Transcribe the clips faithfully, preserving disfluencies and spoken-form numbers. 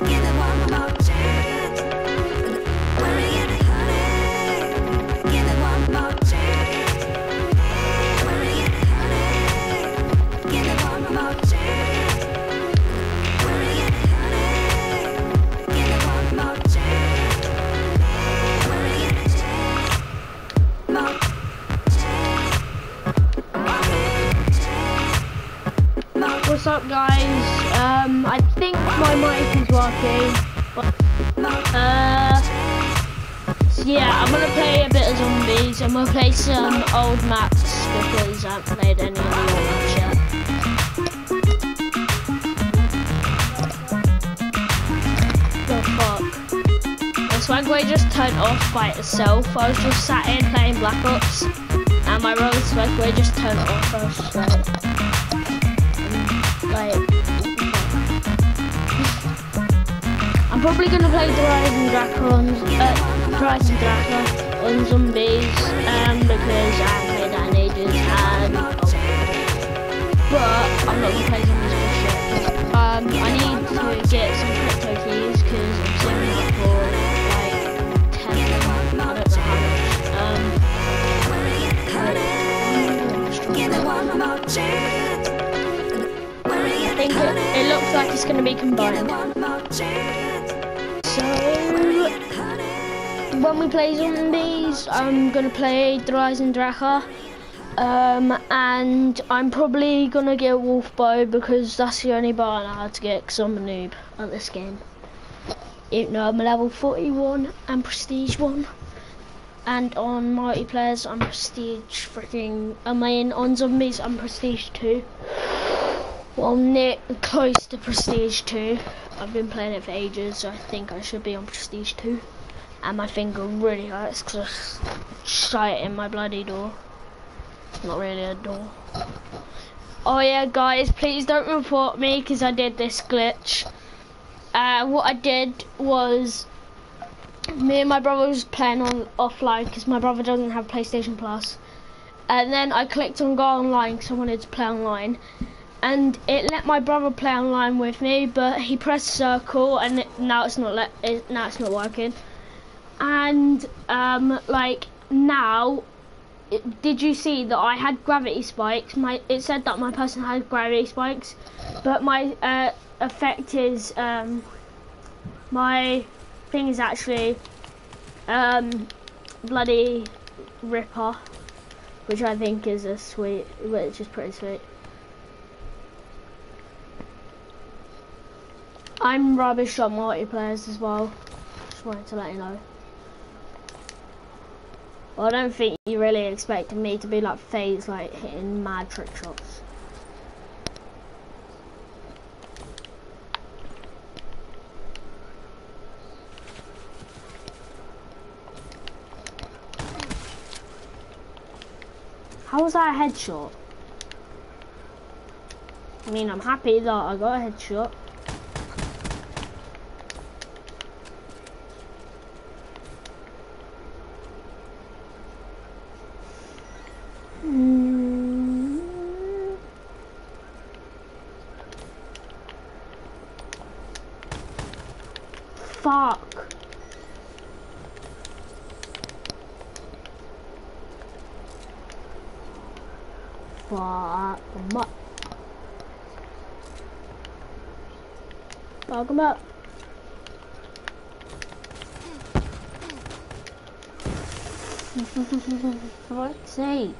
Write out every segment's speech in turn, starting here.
What's up, guys? Um, I think my mic is working, but uh, so yeah, I'm gonna play a bit of zombies. I'm gonna play some old maps because I haven't played any of the old maps yet. Oh fuck! My Swagway just turned off by itself. I was just sat here playing Black Ops, and my brother's Swagway just turned off. I was just like. Like, I'm probably gonna play the Rise and Draka on uh, Rise and Draka on zombies, um, because I haven't played that in ages, and oh, but I'm not gonna play zombies for shit. Um, I need to get some crypto keys because I'm saving up for like ten. I don't know how much. Um, I think it, it looks like it's going to be combined. So, when we play zombies, I'm going to play the Rise and Draka. Um, and I'm probably going to get a wolf bow because that's the only bow I know how to get because I'm a noob at this game. Even though I'm a level forty-one and prestige one. And on multiplayers, I'm prestige freaking, I mean on zombies, I'm prestige two. Well, near close to Prestige two. I've been playing it for ages, so I think I should be on Prestige two. And my finger really hurts because I shot it in my bloody door. Not really a door. Oh yeah, guys, please don't report me because I did this glitch. Uh, what I did was, me and my brother was playing on offline because my brother doesn't have PlayStation Plus. And then I clicked on go online because I wanted to play online. And it let my brother play online with me, but he pressed circle, and it, now it's not let. It, now it's not working. And um, like now, it, did you see that I had gravity spikes? My it said that my person had gravity spikes, but my uh, effect is um, my thing is actually um, bloody Ripper, which I think is a sweet, which is pretty sweet. I'm rubbish on multiplayers as well. Just wanted to let you know. Well, I don't think you really expected me to be like FaZe, like hitting mad trick shots. How was that a headshot? I mean, I'm happy that I got a headshot. Fuck. Fuck. Fuck him up. For fuck's sake.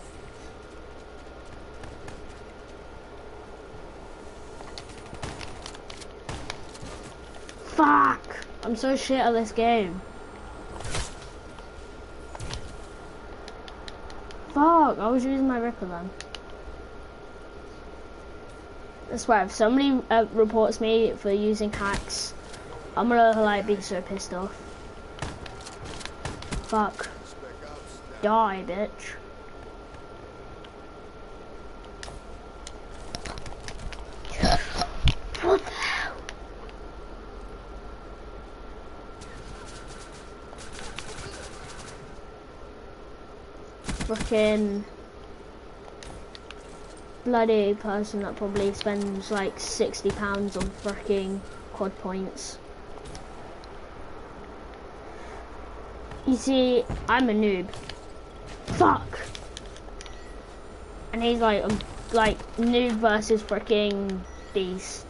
Fuck! I'm so shit at this game. Fuck, I was using my Ripper then. I swear, if somebody uh, reports me for using hacks, I'm gonna like be so pissed off. Fuck. Die, bitch. What the hell? Fucking bloody person that probably spends like sixty pounds on freaking Black Odd points. You see, I'm a noob. Fuck! And he's like, um, like, noob versus freaking beast.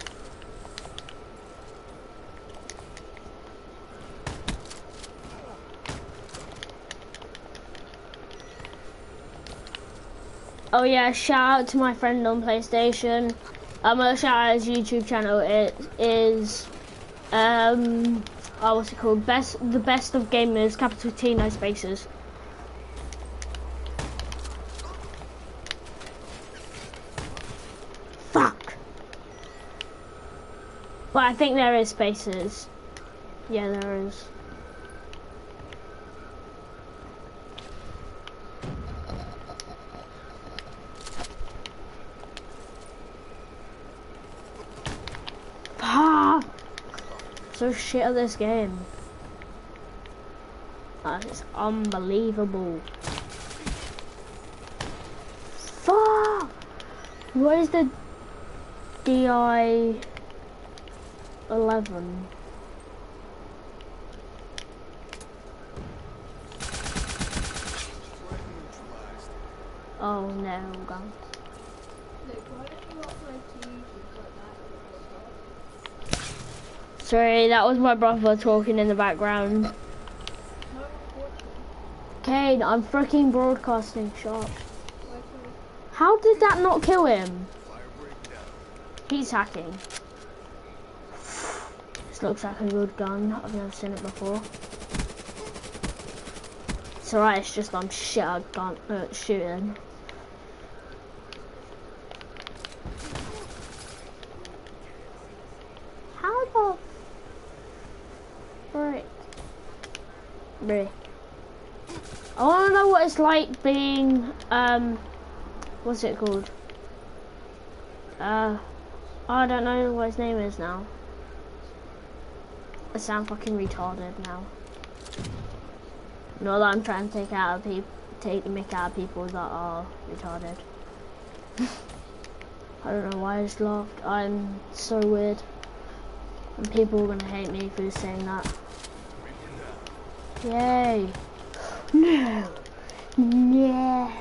Oh yeah, shout out to my friend on PlayStation. I'm gonna shout out his YouTube channel. It is, um, oh, what's it called? Best, the best of gamers, capital T, no spaces. Fuck. But I think there is spaces. Yeah, there is. Ah, so shit at this game. That is unbelievable. Fuck! Where's the D I eleven? Oh no, guns. Sorry, that was my brother talking in the background. Kane, I'm freaking broadcasting, shot. How did that not kill him? He's hacking. This looks like a good gun. I've never seen it before. It's alright, it's just I'm shit at gun uh, shooting. How the frick? Really? I wanna know what it's like being um what's it called? Uh I don't know what his name is now. I sound fucking retarded now. Not that I'm trying to take out of people, take the mick out of people that are retarded. I don't know why I just laughed. I'm so weird, and people are gonna hate me for saying that. Yay! No, no.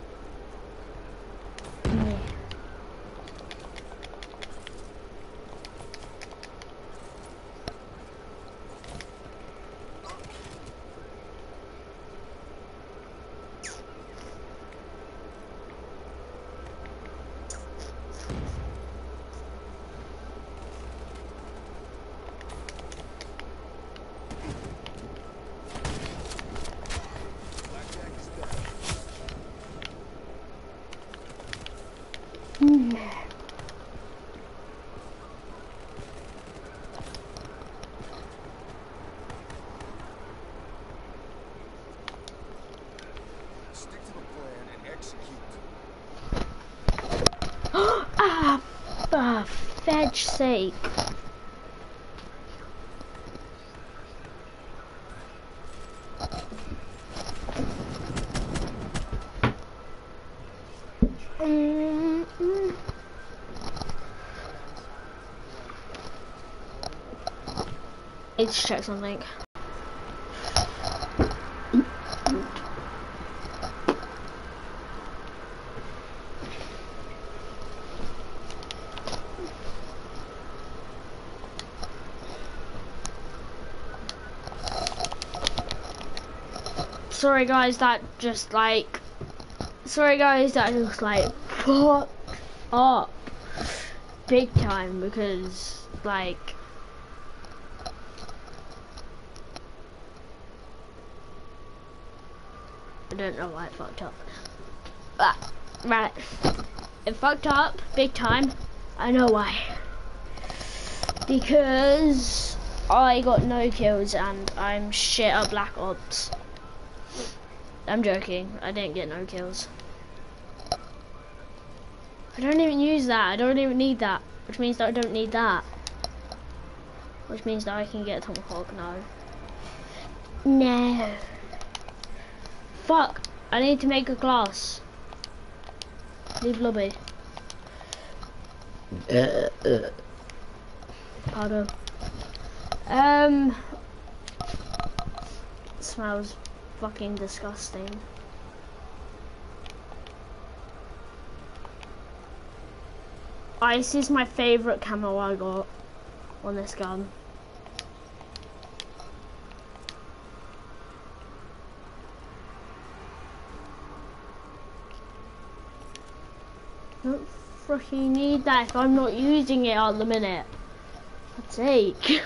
Ah, for fudge's sake. Mm -mm. Let's check something. Sorry guys, that just like, sorry guys, that just like fucked up big time, because like, I don't know why it fucked up. But, right, it fucked up big time. I know why. Because I got no kills and I'm shit at Black Ops. I'm joking, I didn't get no kills. I don't even use that, I don't even need that. Which means that I don't need that. Which means that I can get a tomahawk now. No. Fuck, I need to make a class. Leave lobby. Uh, uh. Pardon. Um, smells fucking disgusting. Ice is my favourite camo I got on this gun. Don't freaking need that if I'm not using it at the minute. God's sake.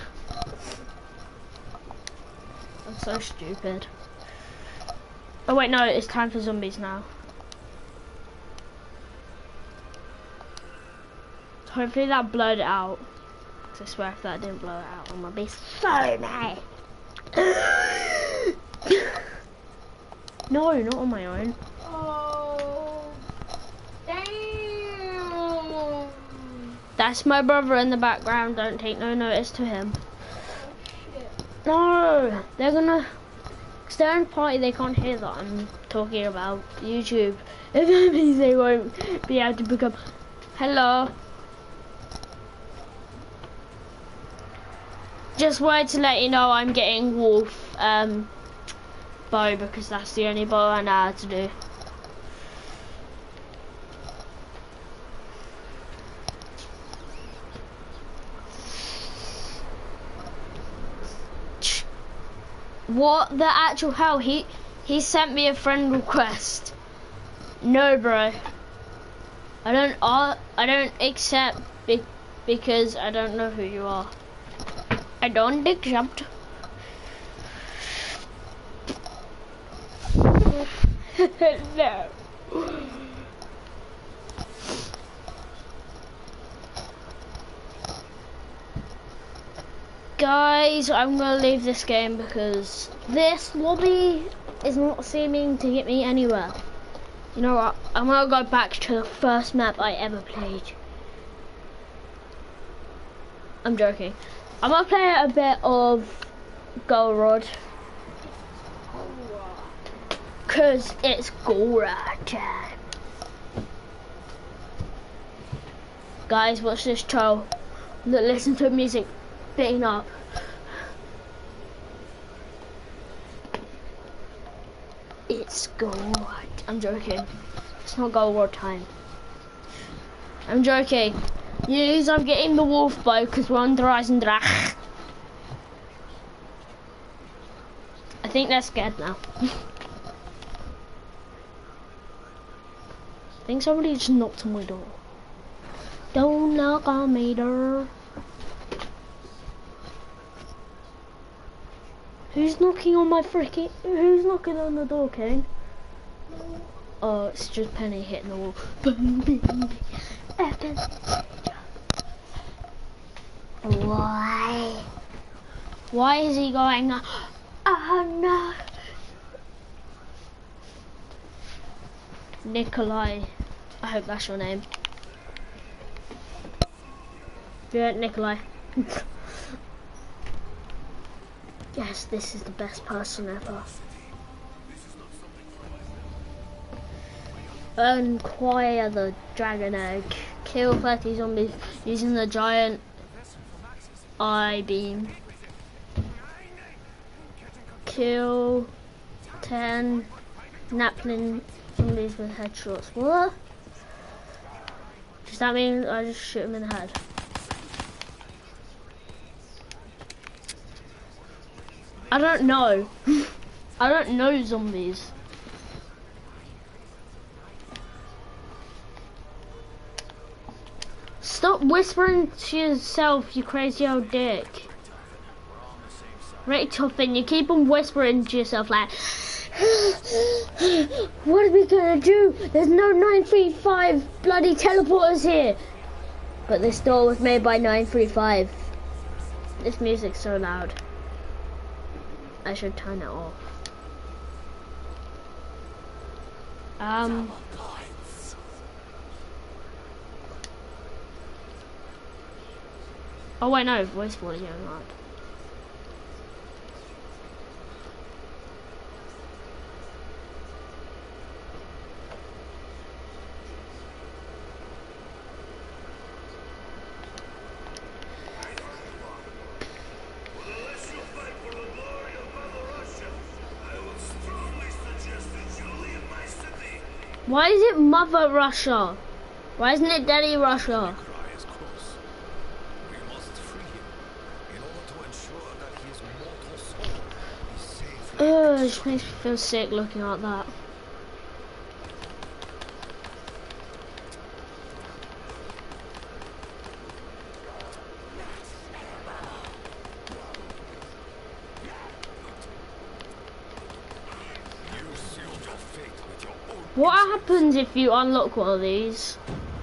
I'm so stupid. Oh wait, no, it's time for zombies now. Hopefully that blurred it out. Cause I swear if that didn't blur it out, I'm gonna be so mad. No, not on my own. Oh, damn. That's my brother in the background, don't take no notice to him. No, they're gonna, cause they're in a party, they can't hear that I'm talking about YouTube. If that means they won't be able to pick up. Hello. Just wanted to let you know I'm getting wolf um, bow because that's the only bow I know how to do. What the actual hell? He he sent me a friend request. No, bro. I don't. Uh, I don't accept be because I don't know who you are. I don't accept. No. Guys, I'm gonna leave this game because this lobby is not seeming to get me anywhere. You know what? I'm gonna go back to the first map I ever played. I'm joking. I'm gonna play a bit of Golrod. Cause it's Golrod time. Guys, watch this troll. Look, listen to music beating up. It's Golrod. I'm joking. It's not Golrod time. I'm joking. Yes, I'm getting the wolf bow because we're on Horizon Drach. I think they're scared now. I think somebody just knocked on my door. Don't knock on my door. Who's knocking on my freaking... Who's knocking on the door, Kane? Oh, it's just Penny hitting the wall. Why? Why is he going? Oh no! Nikolai. I hope that's your name. Yeah, Nikolai. Yes, this is the best person ever. Acquire the dragon egg. Kill thirty zombies using the giant eye beam. Kill ten Naplin zombies with headshots. What? Does that mean I just shoot him in the head? I don't know. I don't know zombies. Stop whispering to yourself, you crazy old dick. Right, Tuffin, you keep on whispering to yourself like, what are we gonna do? There's no nine three five bloody teleporters here. But this door was made by nine three five. This music's so loud. I should turn it off. Um. Oh wait, no, voice volume loud. Why is it Mother Russia? Why isn't it Daddy Russia? Ugh, it just makes me feel sick looking at that. What happens if you unlock one of these?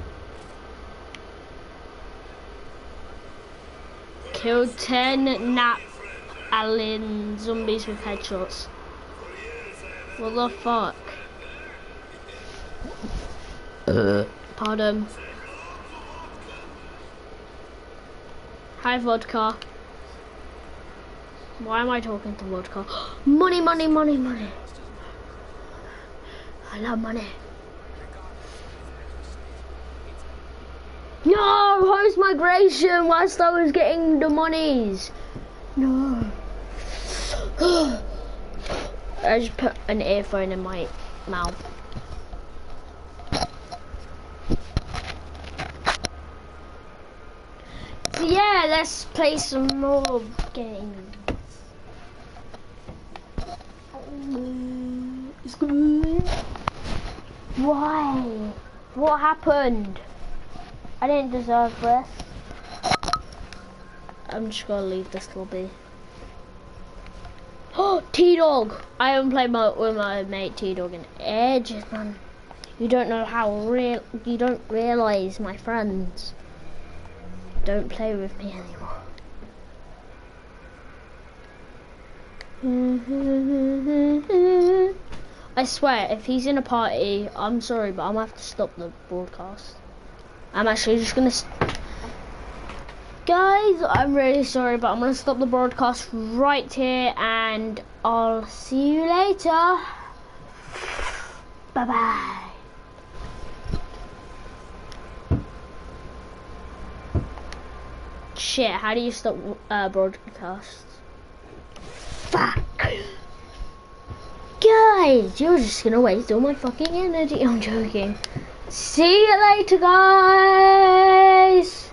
Kill ten nap alien zombies with headshots. What the fuck? Uh. Pardon. Hi vodka. Why am I talking to vodka? Money, money, money, money. I love money. No, host migration whilst I was getting the monies. No. I just put an earphone in my mouth. So yeah, let's play some more games. It's good. Why? What happened? I didn't deserve this. I'm just gonna leave this lobby. Oh, T-Dog! I haven't played my, with my mate T-Dog in ages, man. You don't know how real. You don't realize, my friends. Don't play with me anymore. I swear, if he's in a party, I'm sorry, but I'm gonna have to stop the broadcast. I'm actually just gonna. St Guys, I'm really sorry, but I'm gonna stop the broadcast right here, and I'll see you later. Bye bye. Shit, how do you stop uh, broadcasts? Fuck. Guys, you're just gonna waste all my fucking energy. I'm joking. See you later, guys.